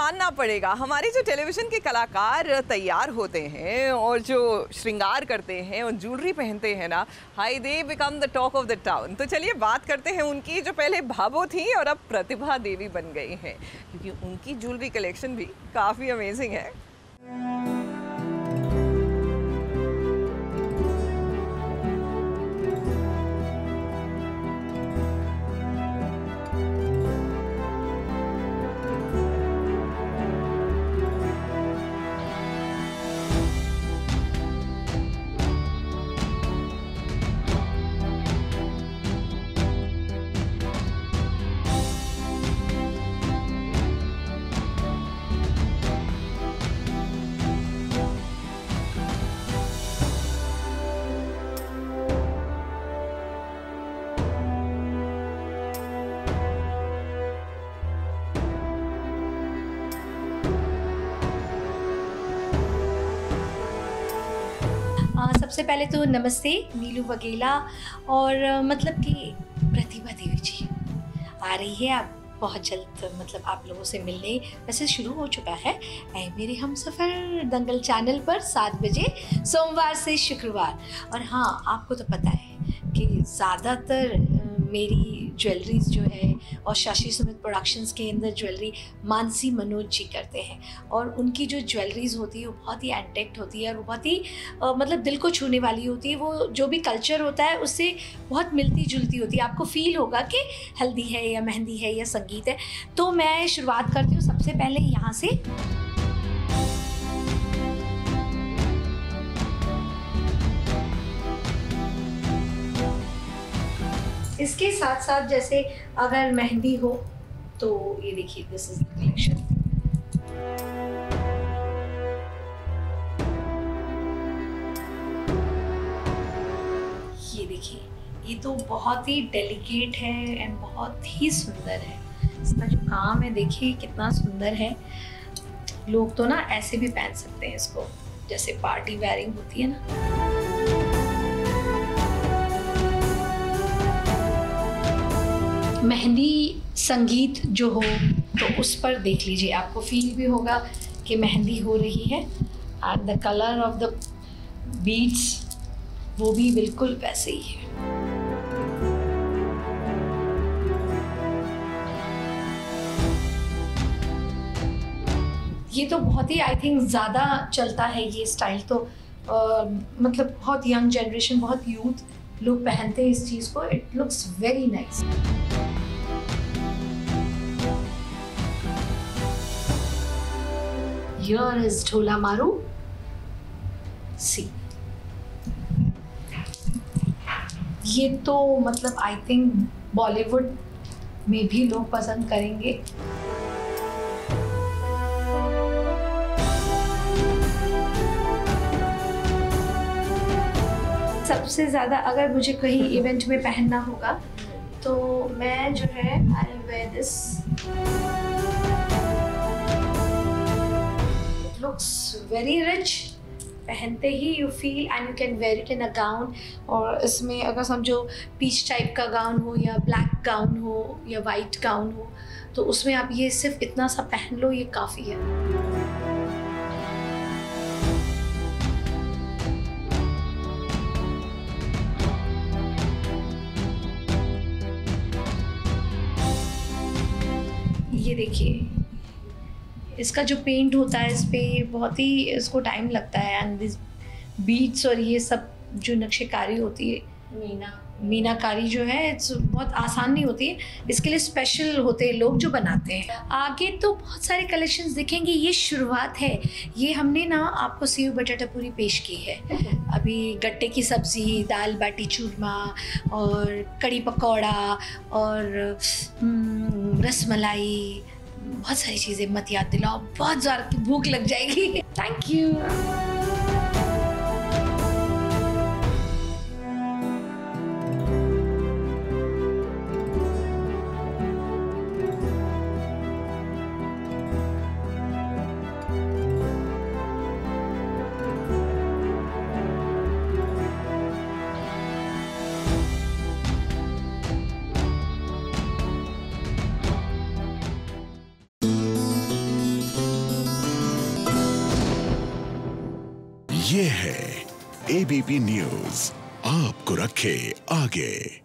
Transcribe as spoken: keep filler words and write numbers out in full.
मानना पड़ेगा, हमारे जो टेलीविज़न के कलाकार तैयार होते हैं और जो श्रृंगार करते हैं और ज्वेलरी पहनते हैं ना, hi they become the talk of the town. तो चलिए बात करते हैं उनकी, जो पहले भाबो थी और अब प्रतिभा देवी बन गई हैं, क्योंकि उनकी ज्वेलरी कलेक्शन भी काफ़ी अमेजिंग है। सबसे पहले तो नमस्ते, नीलू वगेला और मतलब कि प्रतिभा देवी जी आ रही है। आप बहुत जल्द मतलब आप लोगों से मिलने वैसे शुरू हो चुका है ऐ मेरे हम सफ़र दंगल चैनल पर सात बजे सोमवार से शुक्रवार। और हाँ, आपको तो पता है कि ज़्यादातर मेरी ज्वेलरीज जो है और शशि सुमित प्रोडक्शंस के अंदर ज्वेलरी मानसी मनोज जी करते हैं, और उनकी जो ज्वेलरीज होती है वो बहुत ही एंटेक्ट होती है और वो बहुत ही आ, मतलब दिल को छूने वाली होती है। वो जो भी कल्चर होता है उससे बहुत मिलती जुलती होती है। आपको फील होगा कि हल्दी है या मेहंदी है या संगीत है। तो मैं शुरुआत करती हूँ सबसे पहले यहाँ से। इसके साथ साथ जैसे अगर मेहंदी हो तो ये देखिए, दिस इज द कलेक्शन। ये देखिए, ये तो बहुत ही डेलिकेट है एंड बहुत ही सुंदर है। इसका जो काम है देखिए कितना सुंदर है। लोग तो ना ऐसे भी पहन सकते हैं इसको, जैसे पार्टी वेयरिंग होती है ना। मेहंदी संगीत जो हो तो उस पर देख लीजिए, आपको फील भी होगा कि मेहंदी हो रही है। And the colour of the beads वो भी बिल्कुल वैसे ही है। ये तो बहुत ही आई थिंक ज़्यादा चलता है ये स्टाइल तो आ, मतलब बहुत यंग जनरेशन, बहुत यूथ लोग पहनते हैं इस चीज़ को। It looks very nice. Here is Dhola Maru सी। ये तो मतलब आई थिंक बॉलीवुड में भी लोग पसंद करेंगे। सबसे ज़्यादा अगर मुझे कहीं इवेंट में पहनना होगा तो मैं जो है I will wear this. Looks very rich. पहनते ही you feel and you can wear it in a gown. और इसमें अगर समझो पीच टाइप का गाउन हो या ब्लैक गाउन हो या वाइट गाउन हो तो उसमें आप ये सिर्फ इतना सा पहन लो, ये काफ़ी है। ये देखिए, इसका जो पेंट होता है इस पे बहुत ही इसको टाइम लगता है। एंड दिस बीड्स और ये सब जो नक्शेकारी होती है, मीना मीनाकारी जो है इट्स बहुत आसान नहीं होती है। इसके लिए स्पेशल होते हैं लोग जो बनाते हैं। आगे तो बहुत सारे कलेक्शंस दिखेंगे, ये शुरुआत है। ये हमने ना आपको सेव बटाटा पूरी पेश की है। अभी गट्टे की सब्ज़ी, दाल बाटी चूरमा और कड़ी पकौड़ा और रसमलाई, बहुत सारी चीज़ें मत याद दिलाओ, बहुत ज़्यादा भूख लग जाएगी। Thank you. ये है एबीपी न्यूज, आपको रखे आगे।